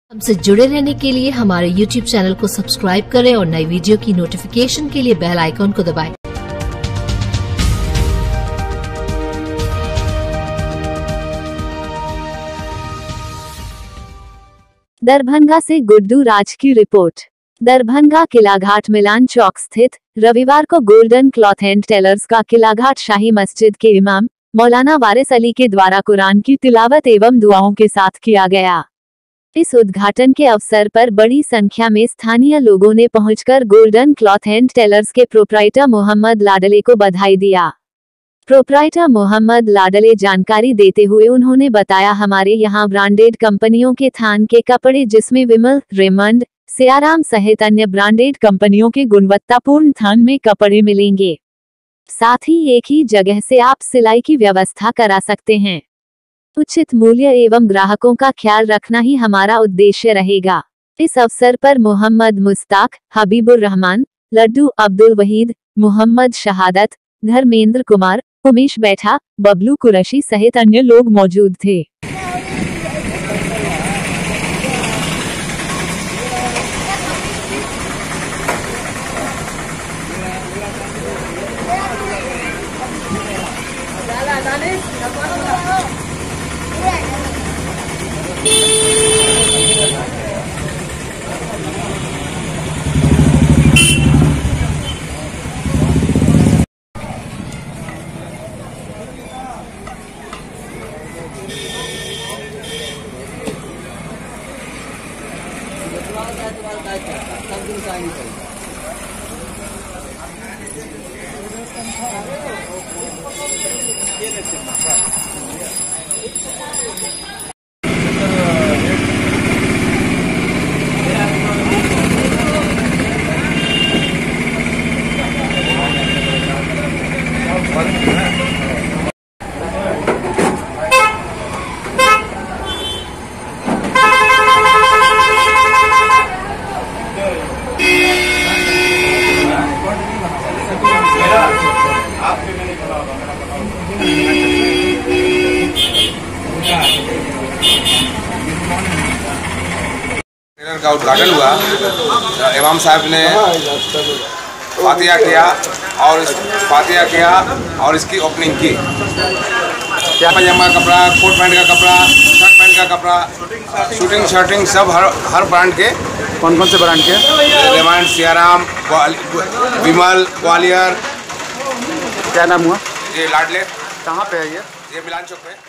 हमसे जुड़े रहने के लिए हमारे YouTube चैनल को सब्सक्राइब करें और नई वीडियो की नोटिफिकेशन के लिए बेल आइकॉन को दबाएं। दरभंगा से गुड्डू राज की रिपोर्ट। दरभंगा किलाघाट मिलान चौक स्थित रविवार को गोल्डन क्लॉथ एंड टेलर्स का किलाघाट शाही मस्जिद के इमाम मौलाना वारिस अली के द्वारा कुरान की तिलावत एवं दुआओं के साथ किया गया। इस उद्घाटन के अवसर पर बड़ी संख्या में स्थानीय लोगों ने पहुंचकर गोल्डन क्लॉथ एंड टेलर्स के प्रोप्राइटर मोहम्मद लाडले को बधाई दिया। प्रोप्राइटर मोहम्मद लाडले जानकारी देते हुए उन्होंने बताया, हमारे यहाँ ब्रांडेड कंपनियों के थान के कपड़े जिसमें विमल, रेमंड, सियाराम सहित अन्य ब्रांडेड कंपनियों के गुणवत्तापूर्ण थान में कपड़े मिलेंगे। साथ ही एक ही जगह से आप सिलाई की व्यवस्था करा सकते हैं। उचित मूल्य एवं ग्राहकों का ख्याल रखना ही हमारा उद्देश्य रहेगा। इस अवसर पर मोहम्मद मुस्ताक, हबीबुर रहमान, लड्डू अब्दुल वहीद, मोहम्मद शहादत, धर्मेंद्र कुमार, उमेश बैठा, बबलू कुरैशी सहित अन्य लोग मौजूद थे। का उद्घाटन हुआ, इमाम साहब ने फातिहा किया और इसकी ओपनिंग की। क्या पजामा का कपड़ा, कोट पैंट का कपड़ा, शर्ट पैंट का कपड़ा, शूटिंग शर्टिंग सब हर ब्रांड के। कौन कौन से ब्रांड के? रेमंड, सियाराम, विमल, ग्वालियर। क्या नाम हुआ? ये लाडले। कहाँ पे है ये? मिलान चौक पे।